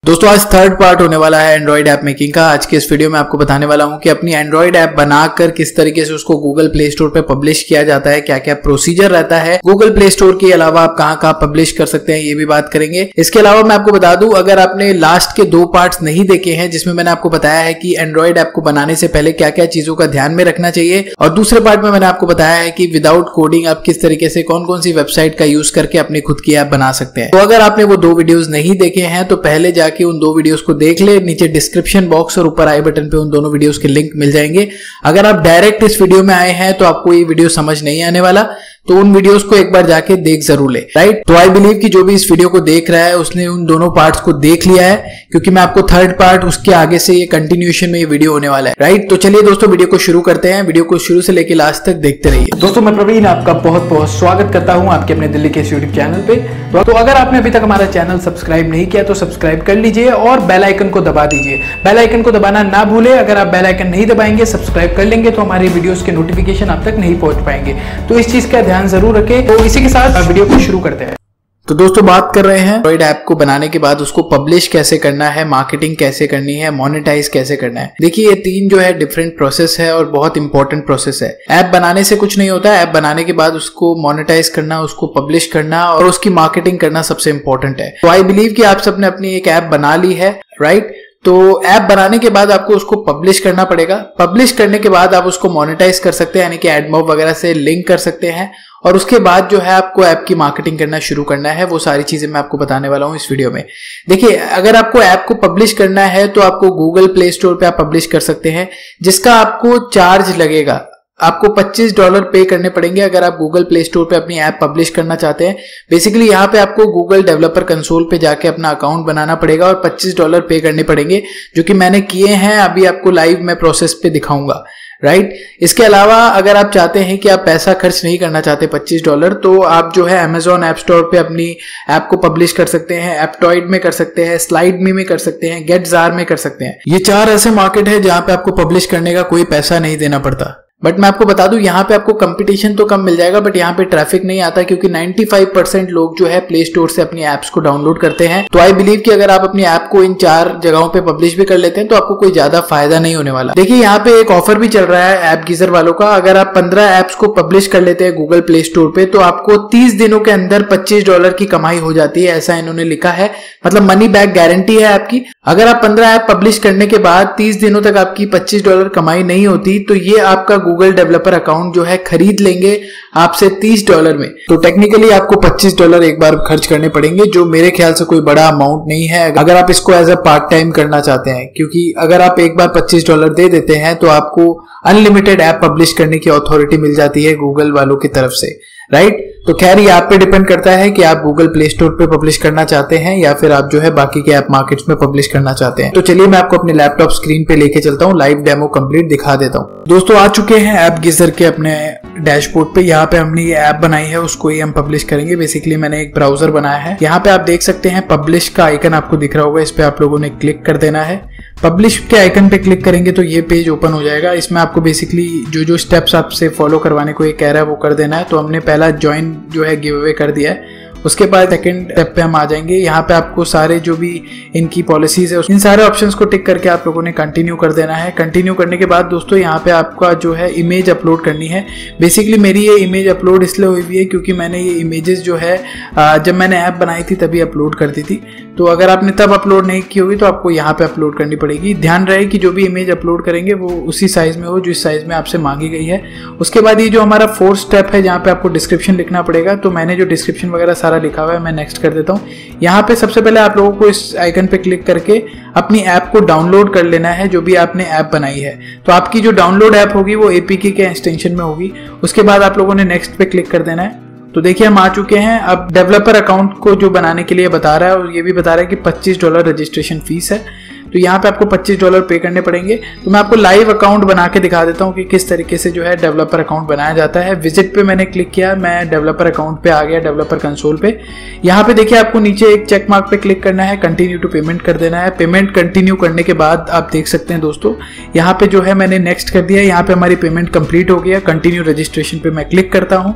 दोस्तों आज third part होने वाला है एंड्रॉइड ऐप मेकिंग का। आज के इस वीडियो में आपको बताने वाला हूं कि अपनी एंड्रॉइड ऐप बनाकर किस तरीके से उसको गूगल प्ले स्टोर पे पब्लिश किया जाता है, क्या क्या प्रोसीजर रहता है, गूगल प्ले स्टोर के अलावा आप कहां कहां पब्लिश कर सकते हैं, ये भी बात करेंगे। इसके अलावा मैं आपको बता दूं, अगर आपने लास्ट के 2 पार्ट्स नहीं देखे हैं जिसमें मैंने आपको बताया है कि एंड्रॉइड ऐप को बनाने से पहले क्या क्या चीजों का ध्यान में रखना चाहिए, और दूसरे पार्ट में मैंने आपको बताया है कि विदाउट कोडिंग आप किस तरीके से कौन कौन सी वेबसाइट का यूज करके अपनी खुद की ऐप बना सकते हैं। तो अगर आपने वो 2 वीडियोस नहीं देखे हैं तो पहले जाके उन 2 वीडियोस को देख ले। नीचे डिस्क्रिप्शन बॉक्स और ऊपर आई बटन पे उन दोनों वीडियोस के लिंक मिल जाएंगे। अगर आप डायरेक्ट इस वीडियो में आए हैं तो आपको ये वीडियो समझ नहीं आने वाला, तो उन वीडियोस को एक बार जाके देख जरूर ले, राइट। तो आई बिलीव कि जो भी इस वीडियो को देख रहा है उसने उन दोनों पार्ट्स को देख लिया है, क्योंकि मैं आपको थर्ड पार्ट उसके आगे से ये कंटिन्यूएशन में ये वीडियो होने वाला है, राइट। तो चलिए दोस्तों वीडियो को शुरू करते हैं। वीडियो को शुरू से लेकर लास्ट तक देखते रहिए। दोस्तों मैं प्रवीण आपका बहुत बहुत स्वागत करता हूं आपके अपने दिल्ली के यूट्यूब चैनल पे। तो अगर आपने अभी तक हमारा चैनल सब्सक्राइब नहीं किया तो सब्सक्राइब कर लीजिए और बेल आइकन को दबा दीजिए। बेल आइकन को दबाना ना भूले। अगर आप बेल आइकन नहीं दबाएंगे, सब्सक्राइब कर लेंगे तो हमारी वीडियोस के नोटिफिकेशन आप तक नहीं पहुंच पाएंगे। तो इस चीज का ध्यान जरूर रखें। तो इसी के साथ वीडियो को शुरू करते हैं। तो दोस्तों बात कर रहे हैं एंड्रॉइड ऐप को बनाने के बाद उसको पब्लिश कैसे करना है, मार्केटिंग कैसे करनी है, मोनेटाइज कैसे करना है। देखिए ये 3 जो है डिफरेंट प्रोसेस है और बहुत इंपॉर्टेंट प्रोसेस है। ऐप बनाने से कुछ नहीं होता है, ऐप बनाने के बाद उसको मोनेटाइज करना, उसको पब्लिश करना और उसकी मार्केटिंग करना सबसे इंपॉर्टेंट है। तो आई बिलीव कि आप सबने अपनी एक ऐप बना ली है, राइट। तो ऐप बनाने के बाद आपको उसको पब्लिश करना पड़ेगा। पब्लिश करने के बाद आप उसको मोनेटाइज कर सकते हैं, यानी कि एडमॉब वगैरह से लिंक कर सकते हैं, और उसके बाद जो है आपको ऐप की मार्केटिंग करना शुरू करना है। वो सारी चीजें मैं आपको बताने वाला हूं इस वीडियो में। देखिए अगर आपको ऐप को पब्लिश करना है तो आपको गूगल प्ले स्टोर पे आप पब्लिश कर सकते हैं, जिसका आपको चार्ज लगेगा। आपको $25 पे करने पड़ेंगे अगर आप गूगल प्ले स्टोर पे अपनी ऐप पब्लिश करना चाहते हैं। बेसिकली यहाँ पे आपको गूगल डेवलपर कंसोल पे जाके अपना अकाउंट बनाना पड़ेगा और $25 पे करने पड़ेंगे, जो कि मैंने किए हैं। अभी आपको लाइव मैं प्रोसेस पे दिखाऊंगा, राइट। इसके अलावा अगर आप चाहते हैं कि आप पैसा खर्च नहीं करना चाहते $25, तो आप जो है अमेजॉन ऐप स्टोर पे अपनी ऐप को पब्लिश कर सकते हैं, एप्टॉइड में कर सकते हैं, स्लाइड मी में कर सकते हैं, गेटजार में कर सकते हैं। ये 4 ऐसे मार्केट है जहां पे आपको पब्लिश करने का कोई पैसा नहीं देना पड़ता। बट मैं आपको बता दूं यहाँ पे आपको कंपटीशन तो कम मिल जाएगा, बट यहाँ पे ट्रैफिक नहीं आता, क्योंकि 95% लोग जो है प्ले स्टोर से अपनी ऐप्स को डाउनलोड करते हैं। तो आई बिलीव कि अगर आप अपनी ऐप को इन 4 जगहों पे पब्लिश भी कर लेते हैं तो आपको कोई ज्यादा फायदा नहीं होने वाला। देखिए यहाँ पे एक ऑफर भी चल रहा है ऐप गीजर वालों का। अगर आप 15 ऐप्स को पब्लिश कर लेते हैं गूगल प्ले स्टोर पे तो आपको 30 दिनों के अंदर $25 की कमाई हो जाती है, ऐसा इन्होंने लिखा है। मतलब मनी बैक गारंटी है आपकी। अगर आप 15 ऐप पब्लिश करने के बाद 30 दिनों तक आपकी $25 कमाई नहीं होती तो ये आपका गूगल डेवलपर अकाउंट जो है खरीद लेंगे आपसे $30 में। तो टेक्निकली आपको $25 एक बार खर्च करने पड़ेंगे, जो मेरे ख्याल से कोई बड़ा अमाउंट नहीं है अगर आप इसको एज अ पार्ट टाइम करना चाहते हैं। क्योंकि अगर आप एक बार $25 दे देते हैं तो आपको अनलिमिटेड ऐप पब्लिश करने की अथॉरिटी मिल जाती है गूगल वालों की तरफ से, राइट। तो खैर ये आप पे डिपेंड करता है कि आप गूगल प्ले स्टोर पे पब्लिश करना चाहते हैं या फिर आप जो है बाकी के ऐप मार्केट्स में पब्लिश करना चाहते हैं। तो चलिए मैं आपको अपने लैपटॉप स्क्रीन पे लेके चलता हूँ, लाइव डेमो कंप्लीट दिखा देता हूँ। दोस्तों आ चुके हैं ऐप गीजर के अपने डैशबोर्ड पे। यहाँ पे हमने ये ऐप बनाई है, उसको ही हम पब्लिश करेंगे। बेसिकली मैंने एक ब्राउजर बनाया है। यहाँ पे आप देख सकते हैं पब्लिश का आइकन आपको दिख रहा होगा, इस पे आप लोगों ने क्लिक कर देना है। पब्लिश के आइकन पे क्लिक करेंगे तो ये पेज ओपन हो जाएगा। इसमें आपको बेसिकली जो स्टेप्स आपसे फॉलो करवाने को ये कह रहा है वो कर देना है। तो हमने पहला ज्वाइन जो है गिव अवे कर दिया है। उसके बाद सेकंड स्टेप पे हम आ जाएंगे। यहाँ पे आपको सारे जो भी इनकी पॉलिसीज है इन सारे ऑप्शंस को टिक करके आप लोगों ने कंटिन्यू कर देना है। कंटिन्यू करने के बाद दोस्तों यहाँ पे आपका जो है इमेज अपलोड करनी है। बेसिकली मेरी ये इमेज अपलोड इसलिए हुई हुई है क्योंकि मैंने ये इमेजेस जो है जब मैंने ऐप बनाई थी तभी अपलोड कर दी थी। तो अगर आपने तब अपलोड नहीं की होगी तो आपको यहाँ पे अपलोड करनी पड़ेगी। ध्यान रहे कि जो भी इमेज अपलोड करेंगे वो उसी साइज में हो जिस साइज में आपसे मांगी गई है। उसके बाद ये जो हमारा 4th स्टेप है जहाँ पे आपको डिस्क्रिप्शन लिखना पड़ेगा, तो मैंने जो डिस्क्रिप्शन वगैरह सारा लिखा हुआ है मैं नेक्स्ट कर देता हूँ। यहाँ पे सबसे पहले आप लोगों को इस आइकन पे क्लिक करके अपनी ऐप को डाउनलोड कर लेना है, जो भी आपने ऐप बनाई है। तो आपकी जो डाउनलोड ऐप होगी वो APK के एक्सटेंशन में होगी। उसके बाद आप लोगों ने नेक्स्ट पे क्लिक कर देना है। तो देखिए हम आ चुके हैं। अब डेवलपर अकाउंट को जो बनाने के लिए बता रहा है और ये भी बता रहा है कि $25 रजिस्ट्रेशन फीस है। तो यहाँ पे आपको $25 पे करने पड़ेंगे। तो मैं आपको लाइव अकाउंट बना के दिखा देता हूँ कि किस तरीके से जो है डेवलपर अकाउंट बनाया जाता है। विजिट पे मैंने क्लिक किया, मैं डेवलपर अकाउंट पे आ गया, डेवलपर कंसोल पे। यहाँ पे देखिए आपको नीचे एक चेक मार्क पे क्लिक करना है, कंटिन्यू टू पेमेंट कर देना है। पेमेंट कंटिन्यू करने के बाद आप देख सकते हैं दोस्तों यहाँ पे जो है मैंने नेक्स्ट कर दिया। यहाँ पे हमारी पेमेंट कंप्लीट हो गया। कंटिन्यू रजिस्ट्रेशन पे मैं क्लिक करता हूँ।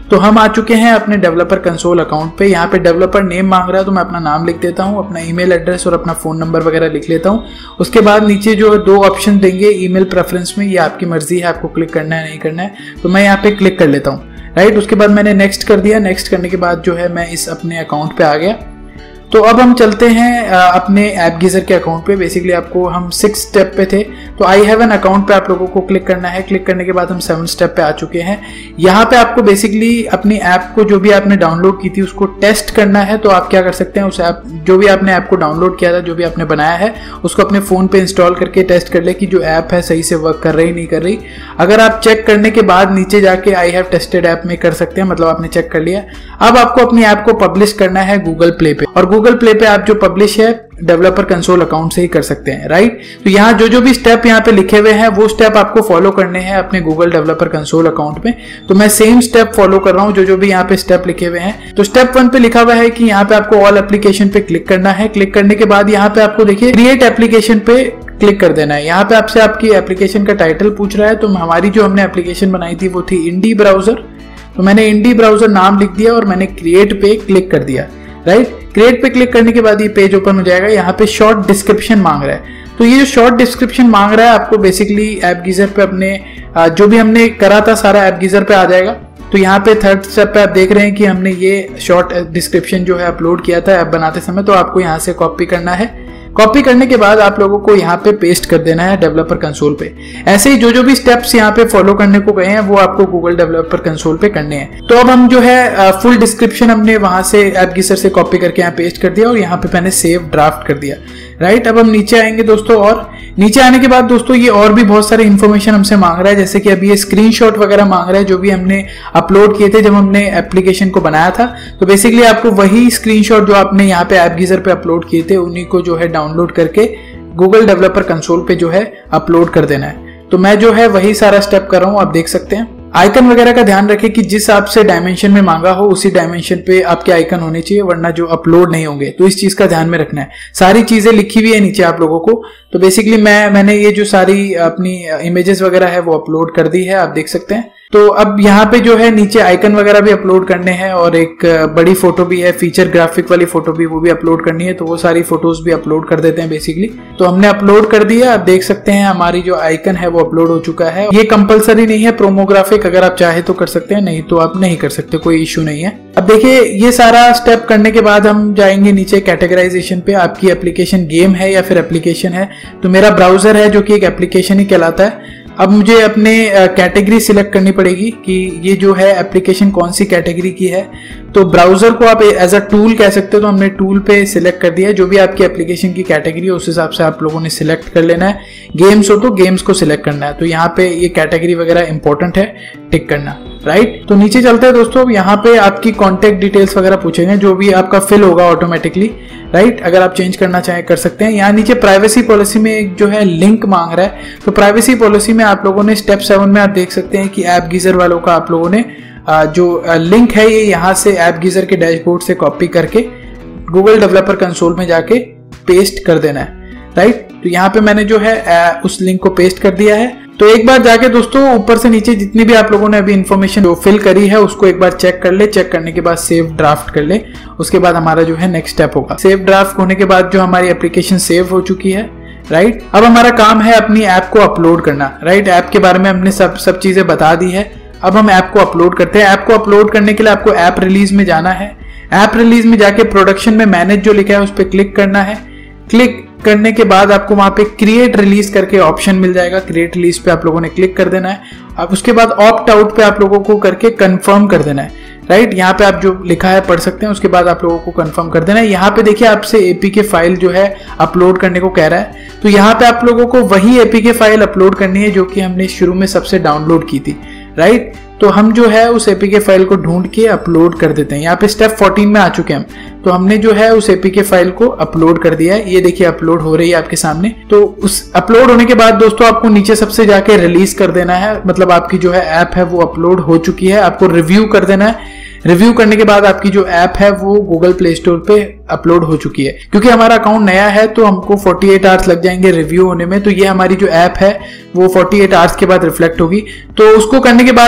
तो हम आ चुके हैं अपने डेवलपर कंसोल अकाउंट पे। यहाँ पे डेवलपर नेम मांग रहा है तो मैं अपना नाम लिख देता हूँ, अपना ईमेल एड्रेस और अपना फ़ोन नंबर वगैरह लिख लेता हूँ। उसके बाद नीचे जो 2 ऑप्शन देंगे ईमेल प्रेफरेंस में, ये आपकी मर्जी है आपको क्लिक करना है नहीं करना है, तो मैं यहाँ पे क्लिक कर लेता हूँ, राइट। उसके बाद मैंने नेक्स्ट कर दिया। नेक्स्ट करने के बाद जो है मैं इस अपने अकाउंट पे आ गया। तो अब हम चलते हैं अपने ऐप गीजर के अकाउंट पे। बेसिकली आपको हम 6 स्टेप पे थे, तो आई हैव एन अकाउंट पे आप लोगों को क्लिक करना है। क्लिक करने के बाद हम 7 स्टेप पे आ चुके हैं। यहाँ पे आपको बेसिकली अपनी ऐप को जो भी आपने डाउनलोड की थी उसको टेस्ट करना है। तो आप क्या कर सकते हैं, उस ऐप जो भी आपने ऐप को डाउनलोड किया था, जो भी आपने बनाया है, उसको अपने फ़ोन पे इंस्टॉल करके टेस्ट कर ले कि जो ऐप है सही से वर्क कर रही नहीं कर रही। अगर आप चेक करने के बाद नीचे जाके आई हैव टेस्टेड ऐप में कर सकते हैं, मतलब आपने चेक कर लिया। अब आपको अपनी ऐप को पब्लिश करना है गूगल प्ले पे, और गूगल प्ले पे आप जो पब्लिश है डेवलपर कंसोल अकाउंट से ही कर सकते हैं, राइट। तो यहाँ जो भी स्टेप यहाँ पे लिखे हुए हैं वो स्टेप आपको फॉलो करने हैं अपने गूगल डेवलपर कंसोल अकाउंट में। तो मैं सेम स्टेप फॉलो कर रहा हूँ जो भी यहाँ पे स्टेप लिखे हुए हैं। तो स्टेप 1 पे लिखा हुआ है कि यहाँ पे आपको ऑल एप्लीकेशन पे क्लिक करना है। क्लिक करने के बाद यहाँ पे आपको देखिए क्रिएट एप्लीकेशन पे क्लिक कर देना है। यहाँ पे आपसे आपकी एप्लीकेशन का टाइटल पूछ रहा है। तो हमारी जो हमने एप्लीकेशन बनाई थी वो थी इंडी ब्राउजर, तो मैंने इंडी ब्राउजर नाम लिख दिया और मैंने क्रिएट पे क्लिक कर दिया, राइट। क्रिएट पे क्लिक करने के बाद ये पेज ओपन हो जाएगा। यहाँ पे शॉर्ट डिस्क्रिप्शन मांग रहा है। तो ये जो शॉर्ट डिस्क्रिप्शन मांग रहा है आपको बेसिकली ऐप गीजर पे अपने जो भी हमने करा था सारा ऐप गीजर पे आ जाएगा। तो यहाँ पे 3rd स्टेप पे आप देख रहे हैं कि हमने ये शॉर्ट डिस्क्रिप्शन जो है अपलोड किया था ऐप बनाते समय। तो आपको यहाँ से कॉपी करना है। कॉपी करने के बाद आप लोगों को यहाँ पे पेस्ट कर देना है डेवलपर कंसोल पे। ऐसे ही जो भी स्टेप्स यहाँ पे फॉलो करने को गए हैं वो आपको गूगल डेवलपर कंसोल पे करने हैं। तो अब हम जो है फुल डिस्क्रिप्शन हमने वहां से ऐप गीजर से कॉपी करके यहाँ पेस्ट कर दिया और यहाँ पे मैंने सेव ड्राफ्ट कर दिया, राइट। अब हम नीचे आएंगे दोस्तों, और नीचे आने के बाद दोस्तों ये और भी बहुत सारे इन्फॉर्मेशन हमसे मांग रहा है, जैसे कि अभी ये स्क्रीनशॉट वगैरह मांग रहा है जो भी हमने अपलोड किए थे जब हमने एप्लीकेशन को बनाया था। तो बेसिकली आपको वही स्क्रीनशॉट जो आपने यहाँ पे ऐप गीजर पे अपलोड किए थे उन्हीं को जो है डाउनलोड करके गूगल डेवलपर कंसोल पे जो है अपलोड कर देना है। तो मैं जो है वही सारा स्टेप कर रहा हूँ, आप देख सकते हैं। आइकन वगैरह का ध्यान रखें कि जिस आपसे डायमेंशन में मांगा हो उसी डायमेंशन पे आपके आइकन होने चाहिए, वरना जो अपलोड नहीं होंगे। तो इस चीज का ध्यान में रखना है। सारी चीजें लिखी हुई है नीचे आप लोगों को। तो बेसिकली मैंने ये जो सारी अपनी इमेजेस वगैरह है वो अपलोड कर दी है, आप देख सकते हैं। तो अब यहाँ पे जो है नीचे आइकन वगैरह भी अपलोड करने हैं और एक बड़ी फोटो भी है, फीचर ग्राफिक वाली फोटो भी, वो भी अपलोड करनी है। तो वो सारी फोटोज भी अपलोड कर देते हैं बेसिकली। तो हमने अपलोड कर दिया, आप देख सकते हैं हमारी जो आइकन है वो अपलोड हो चुका है। ये कंपलसरी नहीं है प्रोमोग्राफिक, अगर आप चाहे तो कर सकते हैं, नहीं तो आप नहीं कर सकते, कोई इश्यू नहीं है। अब देखिए ये सारा स्टेप करने के बाद हम जाएंगे नीचे कैटेगराइजेशन पे। आपकी एप्लीकेशन गेम है या फिर एप्लीकेशन है। तो मेरा ब्राउजर है जो कि एक एप्लीकेशन ही कहलाता है। अब मुझे अपने कैटेगरी सिलेक्ट करनी पड़ेगी कि ये जो है एप्लीकेशन कौन सी कैटेगरी की है। तो ब्राउजर को आप एज अ टूल कह सकते हो, तो हमने टूल पे सिलेक्ट कर दिया है। जो भी आपकी एप्लीकेशन की कैटेगरी है उस हिसाब से आप लोगों ने सिलेक्ट कर लेना है। गेम्स हो तो गेम्स को सिलेक्ट करना है। तो यहाँ पे ये कैटेगरी वगैरह इंपॉर्टेंट है, टिक करना, राइट। तो नीचे चलते हैं दोस्तों, यहाँ पे आपकी कॉन्टेक्ट डिटेल्स वगैरह पूछेंगे, जो भी आपका फिल होगा ऑटोमेटिकली, राइट। अगर आप चेंज करना चाहें कर सकते हैं। यहाँ नीचे प्राइवेसी पॉलिसी में एक जो है लिंक मांग रहा है। तो प्राइवेसी पॉलिसी में आप लोगों ने स्टेप 7 में आप देख सकते हैं कि ऐप गीजर वालों का आप लोगों ने जो लिंक है ये यहाँ से ऐप गीजर के डैशबोर्ड से कॉपी करके गूगल डेवलपर कंसोल में जाके पेस्ट कर देना है, राइट। तो यहाँ पे मैंने जो है उस लिंक को पेस्ट कर दिया है। तो एक बार जाके दोस्तों ऊपर से नीचे जितनी भी आप लोगों ने अभी इन्फॉर्मेशन जो फिल करी है उसको एक बार चेक कर ले। चेक करने के बाद सेव ड्राफ्ट कर ले। उसके बाद हमारा जो है नेक्स्ट स्टेप होगा। सेव ड्राफ्ट होने के बाद जो हमारी एप्लीकेशन सेव हो चुकी है, राइट। अब हमारा काम है अपनी ऐप को अपलोड करना, राइट। ऐप के बारे में हमने सब चीजें बता दी है। अब हम ऐप को अपलोड करते हैं। ऐप को अपलोड करने के लिए आपको ऐप रिलीज में जाना है। ऐप रिलीज में जाके प्रोडक्शन में मैनेज जो लिखा है उस पर क्लिक करना है। क्लिक करने के बाद आपको वहां पे क्रिएट रिलीज करके ऑप्शन मिल जाएगा। क्रिएट रिलीज पे आप लोगों ने क्लिक कर देना है। अब उसके बाद ऑप्ट आउट पे आप लोगों को करके कंफर्म कर देना है, राइट। यहाँ पे आप जो लिखा है पढ़ सकते हैं। उसके बाद आप लोगों को कंफर्म कर देना है। यहाँ पे देखिए आपसे एपीके फाइल जो है अपलोड करने को कह रहा है। तो यहाँ पे आप लोगों को वही एपीके फाइल अपलोड करनी है जो कि हमने शुरू में सबसे डाउनलोड की थी, राइट। तो हम जो है उस एपीके फाइल को ढूंढ के अपलोड कर देते हैं। यहाँ पे स्टेप 14 में आ चुके हैं हम। तो हमने जो है उस एपीके फाइल को अपलोड कर दिया है। ये देखिए अपलोड हो रही है आपके सामने। तो उस अपलोड होने के बाद दोस्तों आपको नीचे सबसे जाके रिलीज कर देना है। मतलब आपकी जो है ऐप है वो अपलोड हो चुकी है। आपको रिव्यू कर देना है। रिव्यू करने के बाद आपकी जो ऐप है वो गूगल प्ले स्टोर पे अपलोड हो चुकी है। क्योंकि हमारा अकाउंट नया है तो हमको 48 आवर्स लग जाएंगे रिव्यू होने में। तो ये हमारी जो ऐप है वो 48 आवर्स के बाद रिफ्लेक्ट होगी। तो उसको करने के बाद आपको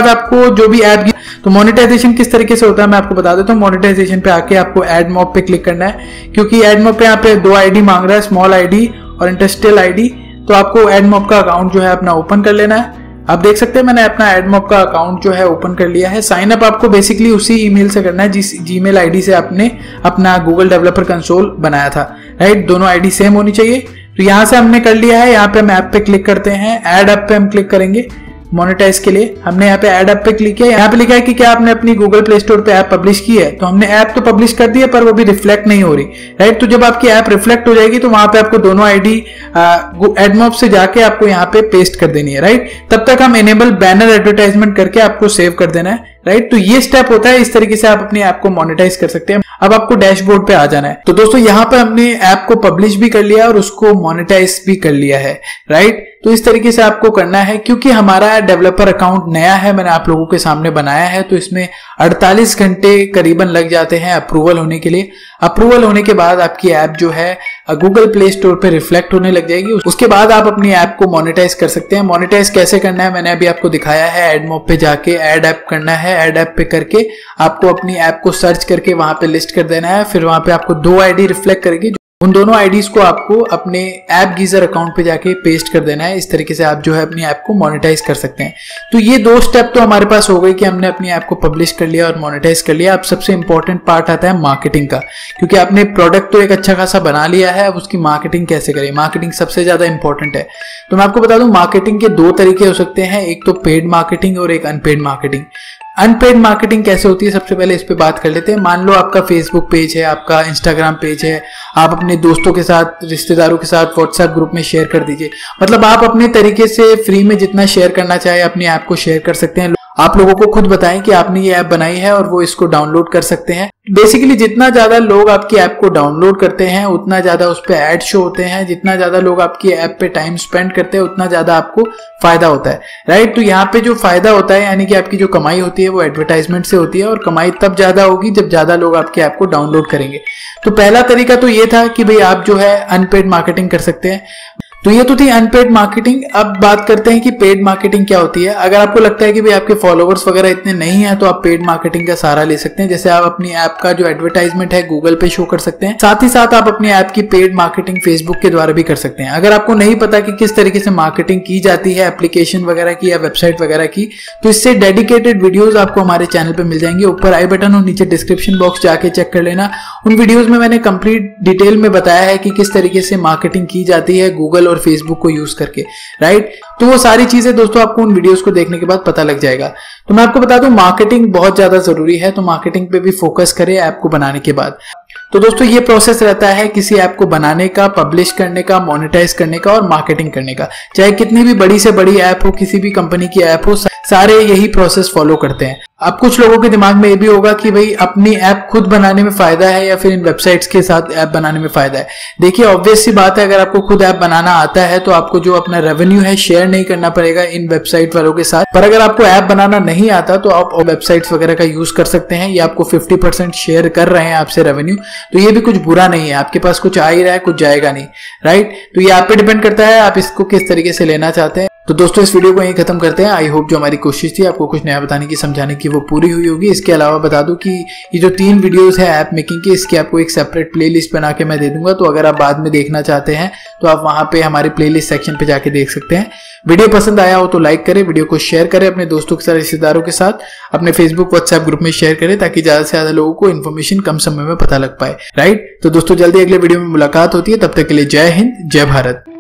आपको जो भी ऐप, तो मोनेटाइजेशन किस तरीके से होता है मैं आपको बता देता हूँ। मोनेटाइजेशन पे आके आपको एड मॉब पे क्लिक करना है, क्योंकि एड मॉब पे यहाँ पे 2 आईडी मांग रहा है, स्मॉल आईडी और इंडस्ट्रियल आईडी। तो आपको एड मॉब का अकाउंट जो है अपना ओपन कर लेना है। आप देख सकते हैं मैंने अपना एड मॉब का अकाउंट जो है ओपन कर लिया है। साइन अप आपको बेसिकली उसी ईमेल से करना है जिस जीमेल आईडी से आपने अपना गूगल डेवलपर कंसोल बनाया था, राइट। दोनों आईडी सेम होनी चाहिए। तो यहाँ से हमने कर लिया है। यहाँ पे हम ऐप पे क्लिक करते हैं, ऐड ऐप पे हम क्लिक करेंगे मोनेटाइज के लिए। हमने यहाँ पे ऐड ऐप पे क्लिक किया। यहाँ पे लिखा है कि क्या आपने अपनी गूगल प्ले स्टोर पे ऐप पब्लिश की है। तो हमने ऐप तो पब्लिश कर दी है पर वो भी रिफ्लेक्ट नहीं हो रही, राइट। तो जब आपकी ऐप रिफ्लेक्ट हो जाएगी तो वहां पे आपको दोनों आईडी एडमॉब से जाके आपको यहाँ पे पेस्ट कर देनी है, राइट। तब तक हम एनेबल बैनर एडवर्टाइजमेंट करके आपको सेव कर देना है, राइट। तो ये स्टेप होता है, इस तरीके से आप अपनी ऐप को मोनेटाइज कर सकते हैं। अब आपको डैशबोर्ड पे आ जाना है। तो दोस्तों यहाँ पे हमने ऐप को पब्लिश भी कर लिया और उसको मोनेटाइज भी कर लिया है, राइट। तो इस तरीके से आपको करना है। क्योंकि हमारा डेवलपर अकाउंट नया है, मैंने आप लोगों के सामने बनाया है, तो इसमें 48 घंटे करीबन लग जाते हैं अप्रूवल होने के लिए। अप्रूवल होने के बाद आपकी ऐप जो है गूगल प्ले स्टोर पे रिफ्लेक्ट होने लग जाएगी। उसके बाद आप अपनी ऐप को मोनेटाइज कर सकते हैं। मोनेटाइज कैसे करना है मैंने अभी आपको दिखाया है। एड मॉब पे जाके ऐड ऐप करना है, ऐड ऐप पे करके आपको अपनी ऐप को सर्च करके वहां पे लिस्ट कर देना है। फिर वहां पे आपको 2 आईडी रिफ्लेक्ट करेगी, उन दोनों आईडीज को आपको अपने ऐप गीजर अकाउंट पे जाके पेस्ट कर देना है। इस तरीके से आप जो है अपनी ऐप को मोनेटाइज कर सकते हैं। तो ये 2 स्टेप तो हमारे पास हो गए कि हमने अपनी ऐप को पब्लिश कर लिया और मोनेटाइज कर लिया। अब सबसे इंपॉर्टेंट पार्ट आता है मार्केटिंग का, क्योंकि आपने प्रोडक्ट तो एक अच्छा खासा बना लिया है, अब उसकी मार्केटिंग कैसे करें। मार्केटिंग सबसे ज्यादा इंपॉर्टेंट है। तो मैं आपको बता दूं मार्केटिंग के 2 तरीके हो सकते हैं, एक तो पेड मार्केटिंग और एक अनपेड मार्केटिंग। अनपेड मार्केटिंग कैसे होती है सबसे पहले इस पे बात कर लेते हैं। मान लो आपका फेसबुक पेज है, आपका इंस्टाग्राम पेज है, आप अपने दोस्तों के साथ, रिश्तेदारों के साथ व्हाट्सएप ग्रुप में शेयर कर दीजिए। मतलब आप अपने तरीके से फ्री में जितना शेयर करना चाहे अपनी ऐप को शेयर कर सकते हैं। आप लोगों को खुद बताएं कि आपने ये ऐप बनाई है और वो इसको डाउनलोड कर सकते हैं। बेसिकली जितना ज्यादा लोग आपकी ऐप को डाउनलोड करते हैं उतना ज्यादा उस पे ऐड शो होते हैं। जितना ज्यादा लोग आपकी ऐप पे टाइम स्पेंड करते हैं उतना ज्यादा आपको फायदा होता है, राइट। तो यहाँ पे जो फायदा होता है यानी कि आपकी जो कमाई होती है वो एडवर्टाइजमेंट से होती है, और कमाई तब ज्यादा होगी जब ज्यादा लोग आपकी ऐप को डाउनलोड करेंगे। तो पहला तरीका तो ये था कि भाई आप जो है अनपेड मार्केटिंग कर सकते हैं। तो ये तो थी अनपेड मार्केटिंग। अब बात करते हैं कि पेड मार्केटिंग क्या होती है। अगर आपको लगता है कि भाई आपके फॉलोवर्स वगैरह इतने नहीं है तो आप पेड मार्केटिंग का सहारा ले सकते हैं। जैसे आप अपनी ऐप का जो एडवर्टाइजमेंट है गूगल पे शो कर सकते हैं, साथ ही साथ आप अपनी ऐप की पेड मार्केटिंग फेसबुक के द्वारा भी कर सकते हैं। अगर आपको नहीं पता कि किस तरीके से मार्केटिंग की जाती है एप्लीकेशन वगैरह की या वेबसाइट वगैरह की, तो इससे डेडिकेटेड वीडियोज आपको हमारे चैनल पर मिल जाएंगे। ऊपर आई बटन और नीचे डिस्क्रिप्शन बॉक्स जाके चेक कर लेना। उन वीडियोज में मैंने कंप्लीट डिटेल में बताया है कि किस तरीके से मार्केटिंग की जाती है गूगल और फेसबुक को यूज करके, राइट। तो वो सारी चीजें दोस्तों आपको उन वीडियोस को देखने के बाद पता लग जाएगा। तो मैं आपको बता दूं मार्केटिंग बहुत ज्यादा जरूरी है, तो मार्केटिंग पे भी फोकस करें ऐप को बनाने के बाद। तो दोस्तों ये प्रोसेस रहता है किसी ऐप को बनाने का, पब्लिश करने का, मोनेटाइज करने का और मार्केटिंग करने का। चाहे कितनी भी बड़ी से बड़ी ऐप हो, किसी भी कंपनी की ऐप हो, सारे यही प्रोसेस फॉलो करते हैं। अब कुछ लोगों के दिमाग में ये भी होगा कि भाई अपनी ऐप खुद बनाने में फायदा है या फिर इन वेबसाइट्स के साथ ऐप बनाने में फायदा है। देखिए ऑब्वियस सी बात है, अगर आपको खुद ऐप बनाना आता है तो आपको जो अपना रेवेन्यू है शेयर नहीं करना पड़ेगा इन वेबसाइट वालों के साथ। पर अगर आपको ऐप बनाना नहीं आता तो आप वेबसाइट्स वगैरह का यूज कर सकते हैं। ये आपको 50% शेयर कर रहे हैं आपसे रेवेन्यू, तो ये भी कुछ बुरा नहीं है। आपके पास कुछ आ ही रहा है, कुछ जाएगा नहीं, राइट। तो ये आप पे डिपेंड करता है आप इसको किस तरीके से लेना चाहते हैं। तो दोस्तों इस वीडियो को यहीं खत्म करते हैं। आई होप जो हमारी कोशिश थी आपको कुछ नया बताने की, समझाने की, वो पूरी हुई होगी। इसके अलावा बता दूं कि ये जो 3 वीडियोस है ऐप मेकिंग की, इसकी आपको एक सेपरेट प्लेलिस्ट बना के मैं दे दूंगा। तो अगर आप बाद में देखना चाहते हैं तो आप वहां पे हमारे प्लेलिस्ट सेक्शन पे जाके देख सकते हैं। वीडियो पसंद आया हो तो लाइक करें, वीडियो को शेयर करें अपने दोस्तों के साथ, रिश्तेदारों के साथ, अपने फेसबुक व्हाट्सएप ग्रुप में शेयर करें ताकि ज्यादा से ज्यादा लोगों को इन्फॉर्मेशन कम समय में पता लग पाए, राइट। तो दोस्तों जल्दी अगले वीडियो में मुलाकात होती है, तब तक के लिए जय हिंद, जय भारत।